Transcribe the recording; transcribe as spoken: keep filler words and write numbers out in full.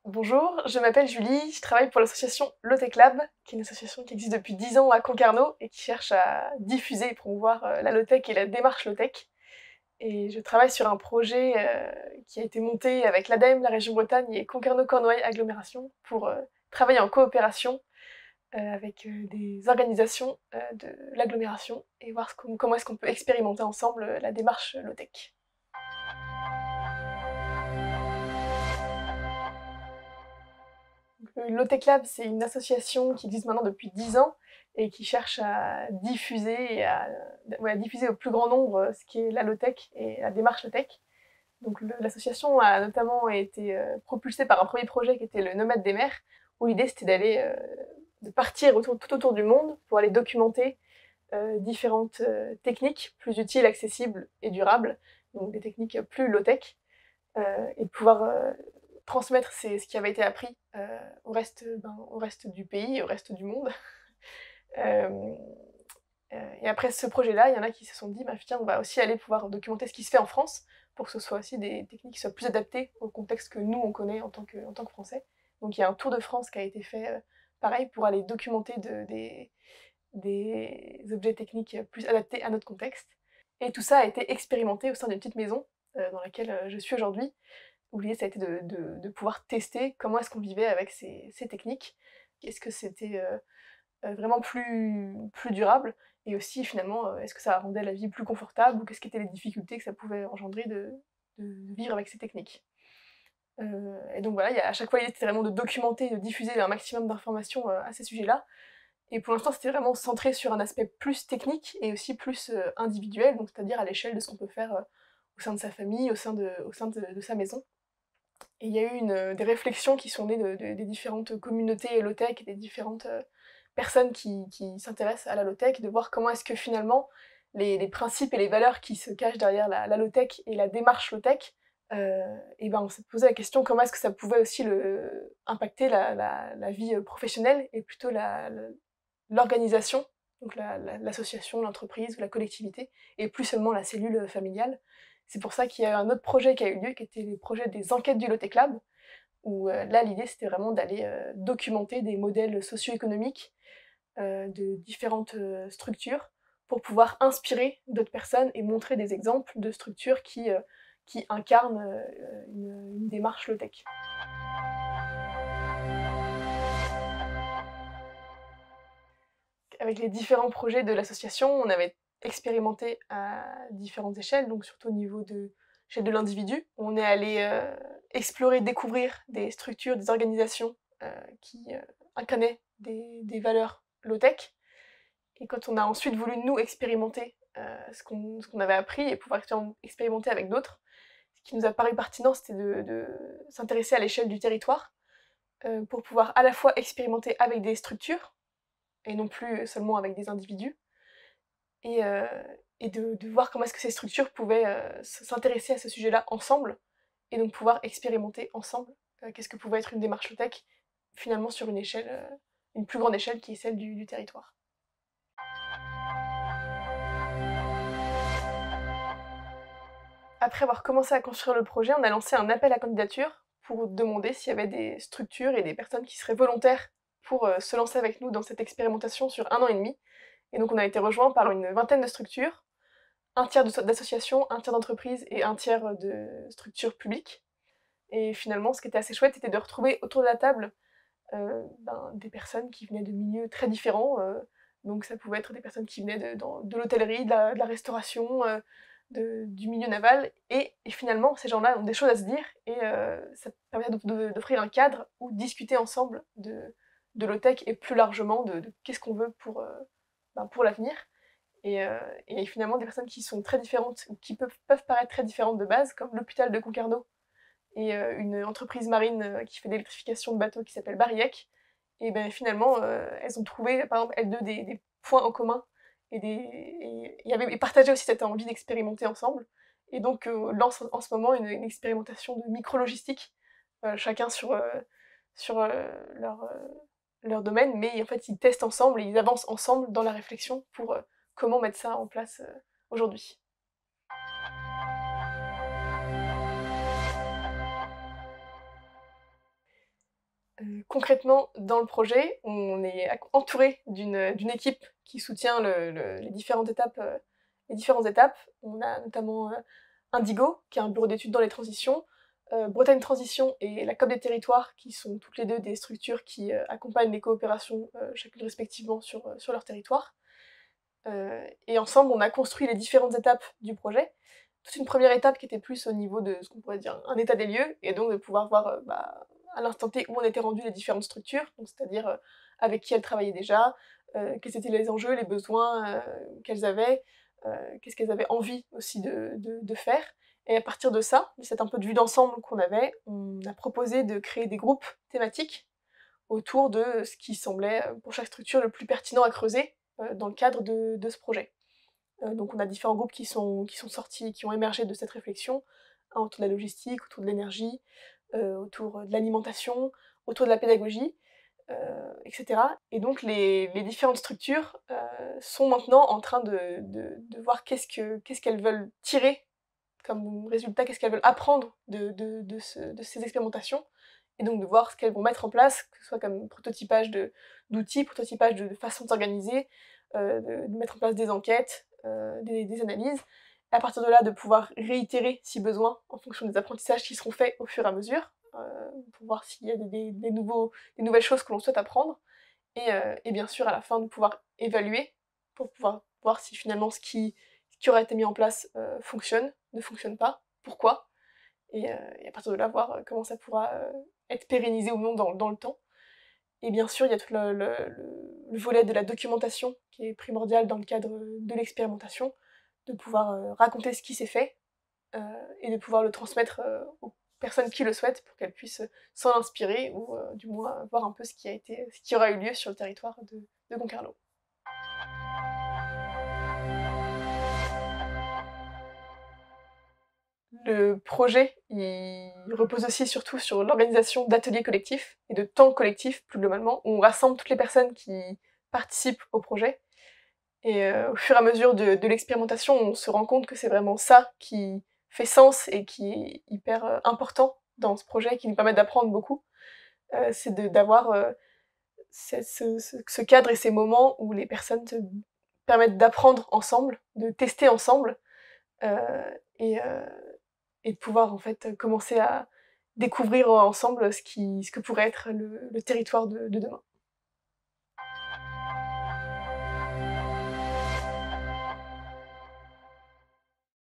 Bonjour, je m'appelle Julie, je travaille pour l'association Low-Tech Lab, qui est une association qui existe depuis dix ans à Concarneau et qui cherche à diffuser et promouvoir euh, la low-tech et la démarche low-tech. Et je travaille sur un projet euh, qui a été monté avec l'A D E M, la région Bretagne et Concarneau-Cornouailles Agglomération pour euh, travailler en coopération euh, avec euh, des organisations euh, de l'agglomération et voir ce qu'on- comment est-ce qu'on peut expérimenter ensemble euh, la démarche low-tech. Le Low-Tech Lab, c'est une association qui existe maintenant depuis dix ans et qui cherche à diffuser, et à, ouais, à diffuser au plus grand nombre ce qui est la low-tech et la démarche low-tech. Donc l'association a notamment été euh, propulsée par un premier projet qui était le Nomade des mers, où l'idée c'était d'aller euh, de partir autour, tout autour du monde pour aller documenter euh, différentes euh, techniques plus utiles, accessibles et durables, donc des techniques plus low-tech, euh, et de pouvoir euh, transmettre ces, ce qui avait été appris euh, au, reste, ben, au reste du pays, au reste du monde. euh, euh, et après ce projet-là, il y en a qui se sont dit, bah, tiens, on va aussi aller pouvoir documenter ce qui se fait en France, pour que ce soit aussi des techniques qui soient plus adaptées au contexte que nous, on connaît en tant que, en tant que Français. Donc il y a un tour de France qui a été fait, euh, pareil, pour aller documenter de, des, des objets techniques plus adaptés à notre contexte. Et tout ça a été expérimenté au sein d'une petite maison euh, dans laquelle euh, je suis aujourd'hui, où l'idée ça a été de, de, de pouvoir tester comment est-ce qu'on vivait avec ces, ces techniques, est-ce que c'était euh, euh, vraiment plus, plus durable, et aussi finalement euh, est-ce que ça rendait la vie plus confortable, ou qu'est-ce qu'étaient les difficultés que ça pouvait engendrer de, de vivre avec ces techniques. Euh, et donc voilà, y a, à chaque fois l'idée c'était vraiment de documenter, de diffuser un maximum d'informations euh, à ces sujets-là, et pour l'instant c'était vraiment centré sur un aspect plus technique et aussi plus euh, individuel, donc c'est-à-dire à l'échelle de ce qu'on peut faire euh, au sein de sa famille, au sein de, au sein de, de sa maison. Et il y a eu une, des réflexions qui sont nées de, de, des différentes communautés low-tech, des différentes euh, personnes qui, qui s'intéressent à la low-tech, de voir comment est-ce que finalement les, les principes et les valeurs qui se cachent derrière la, la low-tech et la démarche low-tech, euh, et ben on s'est posé la question comment est-ce que ça pouvait aussi le, impacter la, la, la vie professionnelle et plutôt la, l'organisation, donc l'association, la, la, l'entreprise ou la collectivité, et plus seulement la cellule familiale. C'est pour ça qu'il y a eu un autre projet qui a eu lieu, qui était le projet des enquêtes du Low-Tech Lab, où euh, là l'idée c'était vraiment d'aller euh, documenter des modèles socio-économiques euh, de différentes euh, structures pour pouvoir inspirer d'autres personnes et montrer des exemples de structures qui, euh, qui incarnent euh, une, une démarche low-tech. Avec les différents projets de l'association, on avait expérimenté à différentes échelles, donc surtout au niveau de l'échelle de l'individu. On est allé euh, explorer, découvrir des structures, des organisations euh, qui euh, incarnaient des, des valeurs low-tech. Et quand on a ensuite voulu, nous, expérimenter euh, ce qu'on ce qu'on avait appris et pouvoir expérimenter avec d'autres, ce qui nous a paru pertinent, c'était de, de s'intéresser à l'échelle du territoire euh, pour pouvoir à la fois expérimenter avec des structures, et non plus seulement avec des individus, et, euh, et de, de voir comment est-ce que ces structures pouvaient euh, s'intéresser à ce sujet-là ensemble, et donc pouvoir expérimenter ensemble euh, qu'est-ce que pouvait être une démarche low-tech, finalement sur une échelle, euh, une plus grande échelle qui est celle du, du territoire. Après avoir commencé à construire le projet, on a lancé un appel à candidature pour demander s'il y avait des structures et des personnes qui seraient volontaires pour euh, se lancer avec nous dans cette expérimentation sur un an et demi. Et donc on a été rejoint par une vingtaine de structures, un tiers d'associations, un tiers d'entreprises et un tiers de structures publiques. Et finalement, ce qui était assez chouette, c'était de retrouver autour de la table euh, ben, des personnes qui venaient de milieux très différents. Euh, donc ça pouvait être des personnes qui venaient de, dans, de l'hôtellerie, de la, de la restauration, euh, de, du milieu naval. Et, et finalement, ces gens-là ont des choses à se dire et euh, ça permet d'offrir un cadre où discuter ensemble de, de low-tech et plus largement de, de qu'est-ce qu'on veut pour, euh, ben, pour l'avenir. Et, euh, et finalement, des personnes qui sont très différentes, ou qui peuvent, peuvent paraître très différentes de base, comme l'hôpital de Concarneau et euh, une entreprise marine euh, qui fait d'électrification de bateaux qui s'appelle Bariec. Et ben finalement, euh, elles ont trouvé, par exemple, elles deux, des, des points en commun et, des, et, et, avaient, et partageaient aussi cette envie d'expérimenter ensemble. Et donc, euh, lance en ce moment une, une expérimentation de micro-logistique, euh, chacun sur, euh, sur euh, leur, euh, leur domaine, mais en fait, ils testent ensemble et ils avancent ensemble dans la réflexion pour euh, comment mettre ça en place euh, aujourd'hui. Euh, concrètement, dans le projet, on est entouré d'une d'une équipe qui soutient le, le, les, différentes étapes, euh, les différentes étapes. On a notamment euh, Indigo, qui est un bureau d'études dans les transitions, euh, Bretagne Transition et la C O P des territoires, qui sont toutes les deux des structures qui euh, accompagnent les coopérations, euh, chacune respectivement, sur, euh, sur leur territoire. Euh, et ensemble, on a construit les différentes étapes du projet. Toute une première étape qui était plus au niveau de ce qu'on pourrait dire un état des lieux, et donc de pouvoir voir euh, bah, à l'instant T où on était rendu les différentes structures, c'est-à-dire euh, avec qui elles travaillaient déjà, euh, quels étaient les enjeux, les besoins euh, qu'elles avaient, euh, qu'est-ce qu'elles avaient envie aussi de, de, de faire. Et à partir de ça, de cette un peu de vue d'ensemble qu'on avait, on a proposé de créer des groupes thématiques autour de ce qui semblait pour chaque structure le plus pertinent à creuser euh, dans le cadre de, de ce projet. Euh, donc on a différents groupes qui sont, qui sont sortis, qui ont émergé de cette réflexion, hein, autour de la logistique, autour de l'énergie, euh, autour de l'alimentation, autour de la pédagogie, euh, et cetera. Et donc les, les différentes structures euh, sont maintenant en train de, de, de voir qu'est-ce que, qu'est-ce qu'elles veulent tirer comme résultat, qu'est-ce qu'elles veulent apprendre de, de, de, ce, de ces expérimentations, et donc de voir ce qu'elles vont mettre en place, que ce soit comme prototypage de, d'outils, prototypage de, de façon de s'organiser, euh, de, de mettre en place des enquêtes, euh, des, des analyses, et à partir de là de pouvoir réitérer si besoin en fonction des apprentissages qui seront faits au fur et à mesure, euh, pour voir s'il y a des, des, nouveaux, des nouvelles choses que l'on souhaite apprendre, et, euh, et bien sûr à la fin de pouvoir évaluer, pour pouvoir voir si finalement ce qui, ce qui aurait été mis en place euh, fonctionne, ne fonctionne pas, pourquoi, et, euh, et à partir de là voir euh, comment ça pourra euh, être pérennisé ou non dans, dans le temps. Et bien sûr, il y a tout le, le, le volet de la documentation qui est primordial dans le cadre de l'expérimentation, de pouvoir euh, raconter ce qui s'est fait euh, et de pouvoir le transmettre euh, aux personnes qui le souhaitent pour qu'elles puissent s'en inspirer ou euh, du moins voir un peu ce qui a été, ce qui aura eu lieu sur le territoire de, de Concarneau. Le projet, il repose aussi surtout sur l'organisation d'ateliers collectifs et de temps collectifs plus globalement, où on rassemble toutes les personnes qui participent au projet. Et euh, au fur et à mesure de, de l'expérimentation, on se rend compte que c'est vraiment ça qui fait sens et qui est hyper euh, important dans ce projet, qui nous permet d'apprendre beaucoup. Euh, c'est de, d'avoir euh, ce, ce, ce cadre et ces moments où les personnes te permettent d'apprendre ensemble, de tester ensemble, euh, et, euh, et de pouvoir en fait commencer à découvrir ensemble ce, qui, ce que pourrait être le, le territoire de, de demain.